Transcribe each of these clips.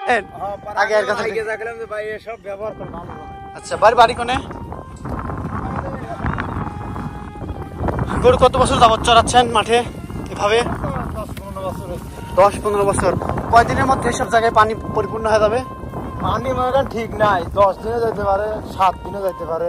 আগে এর কথা আগে দেখলাম যে ভাই এসব ব্যবহার করে ভালো। আচ্ছা বাড়ি কোনে? গরু কত বছর যাবত চড়াচ্ছেন মাঠে এভাবে? 10-15 বছর। কয়দিনের মধ্যে এসব জায়গায় পানি পরিপূর্ণ হয়ে যাবে? পানি মনে ঠিক নাই, 10 দিনে যেতে পারে, 7 দিনে যেতে পারে।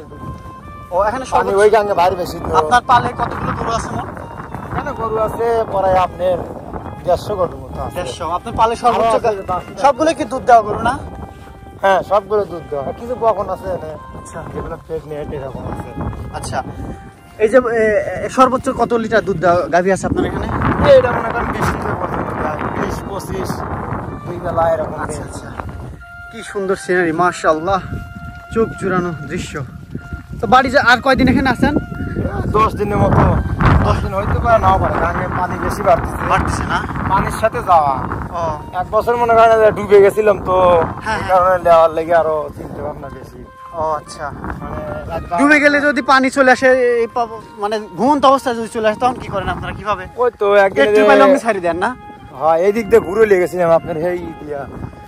ও এখানে পানি ওই গাঙ্গে ভারী বেশি। আপনার পালে কতগুলো গরু আছে মোট? এখানে গরু আছে প্রায় আপনার 150 গরুর মতো আছে। 150। আপনার পালে সর্বোচ্চ সবগুলো কি দুধ দেওয়া গরু না? হ্যাঁ সবগুলো দুধ দেওয়া। কিছু বকন আছে এখানে, আচ্ছা যেগুলো প্রেগনেন্ট এরকম আছে। আচ্ছা এই যে সর্বোচ্চ কত লিটার দুধ দেওয়া গাভী আছে আপনার এখানে? এটা মনে করেন 20 লিটার পর্যন্ত দেয়, 20-25 দুই বেলা এরকম। আচ্ছা আচ্ছা কি সুন্দর সিনারি, মাশাআল্লাহ, চোখ জুড়ানো দৃশ্য। তো বাড়ি আর কয়দিন এখানে আছেন? 10 দিনের মতো। 10 দিন হইতে পারে, নাও পারে, গাঙ্গে পানি বেশি বাড়তেছে না? পানির সাথে যাওয়া। ও 1 বছর মনে করেন ডুবে গেছিলাম তো, এই কারণে নেওয়ার লেগে আরো চিন্তা ভাবনা বেশি। ও আচ্ছা, ডুবে গেলে যদি পানি চলে আসে, মানে ঘুমন্ত অবস্থায় যদি চলে আসে তখন কি করেন আপনারা? কিভাবে? ওই তো একদিন ছাড়ি দেন না? হ্যাঁ এই দিক দিয়ে ঘুরে লেগেছিলাম আপনার এই দিয়া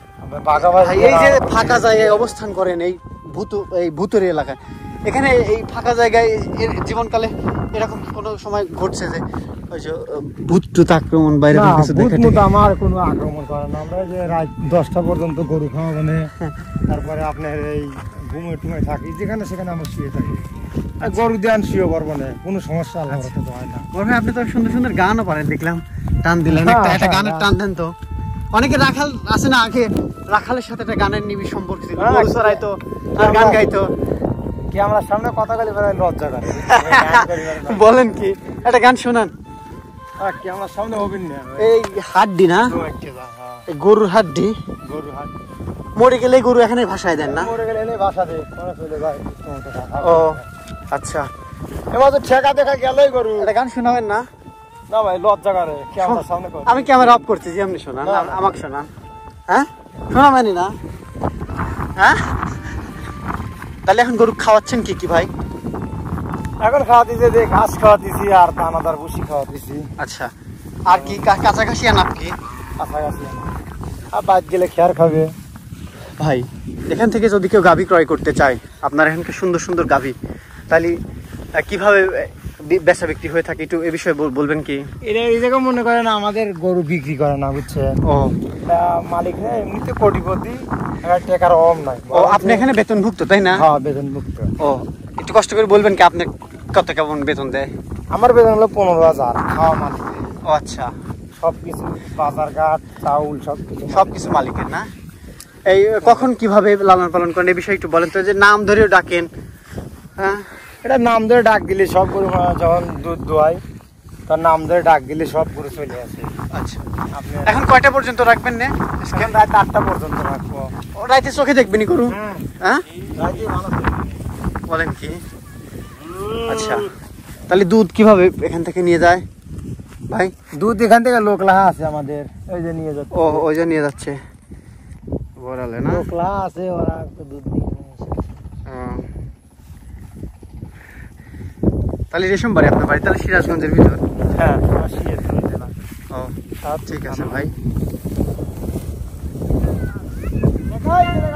এই যে ফাঁকা জায়গায় অবস্থান করেন এই ভুতুরে এলাকায়, এখানে এই ফাঁকা জায়গায় জীবনকালে এরকম কোনো সময় ঘটছে যে ওই যে ভূত আক্রমণ বাইরে কিছু দেখে? আমার কোনো আক্রমণ করে না, আমরা যে রাত 10টা পর্যন্ত গরু খাওয়া, মানে তারপরে আপনার এই ঘুমে টুমে থাকি, যেখানে সেখানে আমরা শুয়ে থাকি। গরু ধ্যান শুয়ে পারবো না, কোনো সমস্যা আল্লাহ তো হয় না। ভাই আপনি তো সুন্দর সুন্দর গানও পারেন দেখলাম, টান দিলেন একটা গানের টান দেন তো। অনেকে রাখাল আছে না, আগে রাখালের সাথে একটা গানের নিবি সম্পর্ক ছিল, গরু চড়াইতো আর গান গাইতো। কি আমরা সামনে কথা বলি লজ্জা করে? বলেন কি, একটা গান শোনান। কি আমার সামনে হবেন না? এই হাড্ডি না, গরুর হাড্ডি, গরুর হাড্ডি মরে গেলে গরু এখানে ভাষায় দেন না? মরে গেলে এনে ভাষা দেয়, চলে যায়। ও আচ্ছা, এবার তো ঠেকা দেখা গেলই গরু। একটা গান শোনাবেন না? না ভাই লজ্জা করে, ক্যামেরার সামনে। আমি ক্যামেরা অফ করতেছি, আপনি শোনান, আমাকে শোনান। হ্যাঁ শোনাবেনি না? হ্যাঁ তাহলে এখন গরু খাওয়াচ্ছেন কি কি ভাই? এখন খাওয়া দিয়েছে যে ঘাস খাওয়া দিছি আর দানাদার ভুসি খাওয়া দিছি। আচ্ছা আর কি কাছাকাছি আনাপ কি? কাছাকাছি আর বাদ গেলে খেয়ার খাবে। ভাই এখান থেকে যদি কেউ গাভী ক্রয় করতে চায়, আপনার এখানকার সুন্দর সুন্দর গাভী, তাহলে কিভাবে বেচা বিক্রি হয়ে থাকে একটু এ বিষয়ে বলবেন কি? এই জায়গা মনে করেন আমাদের গরু বিক্রি করে না, বুঝছেন? ও মালিক না এমনিতে কোটিপতি, টাকার অভাব নাই। ও আপনি এখানে বেতনভুক্ত তাই না? হ্যাঁ বেতনভুক্ত। ও একটু কষ্ট করে বলবেন কি আপনার কত কেমন বেতন দেয়? আমার বেতন হলো 15,000 খাওয়া মালিক। ও আচ্ছা, সবকিছু বাজার ঘাট চাউল সবকিছু মালিকের না? এই কখন কিভাবে লালন পালন করেন এই বিষয়ে একটু বলেন তো, যে নাম ধরেও ডাকেন? হ্যাঁ এটা নাম ধরে ডাক দিলে সব গরু যখন দুধ দোয়াই তার নাম ধরে ডাক দিলে সব গরু চলে আসে। আচ্ছা এখন কয়টা পর্যন্ত রাখবেন? না রাত 8টা পর্যন্ত রাখবো। রাতে চোখে দেখবেনি গরু? হ্যাঁ বলেন কি? আচ্ছা তাহলে দুধ কিভাবে এখান থেকে নিয়ে যায় ভাই? দুধ এখান থেকে লোকলা আছে আমাদের, ওই যে নিয়ে যাচ্ছে। ও ওই যে নিয়ে যাচ্ছে বড়ালে না? লোকলা আছে, ওরা দুধ নিয়ে তাহলে রেশম বাড়ি আপনার বাড়ি তাহলে সিরাজগঞ্জের ভিতর? হ্যাঁ ও ঠিক আছে ভাই।